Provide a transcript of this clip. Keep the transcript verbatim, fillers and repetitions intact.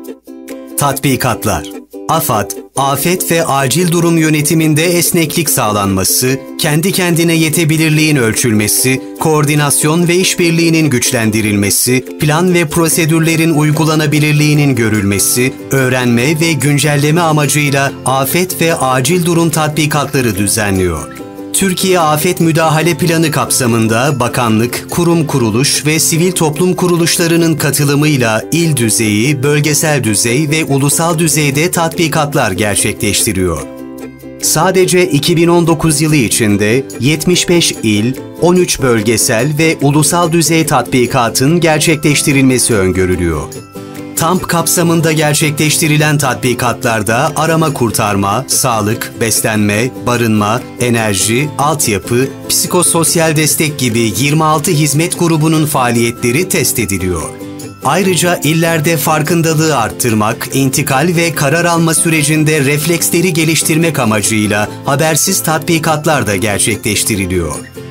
Tatbikatlar. AFAD, afet ve acil durum yönetiminde esneklik sağlanması, kendi kendine yetebilirliğin ölçülmesi, koordinasyon ve işbirliğinin güçlendirilmesi, plan ve prosedürlerin uygulanabilirliğinin görülmesi, öğrenme ve güncelleme amacıyla afet ve acil durum tatbikatları düzenliyor. Türkiye Afet Müdahale Planı kapsamında bakanlık, kurum kuruluş ve sivil toplum kuruluşlarının katılımıyla il düzeyi, bölgesel düzey ve ulusal düzeyde tatbikatlar gerçekleştiriyor. Sadece iki bin on dokuz yılı içinde yetmiş beş il, on üç bölgesel ve ulusal düzey tatbikatın gerçekleştirilmesi öngörülüyor. T A M P kapsamında gerçekleştirilen tatbikatlarda arama kurtarma, sağlık, beslenme, barınma, enerji, altyapı, psikososyal destek gibi yirmi altı hizmet grubunun faaliyetleri test ediliyor. Ayrıca illerde farkındalığı arttırmak, intikal ve karar alma sürecinde refleksleri geliştirmek amacıyla habersiz tatbikatlar da gerçekleştiriliyor.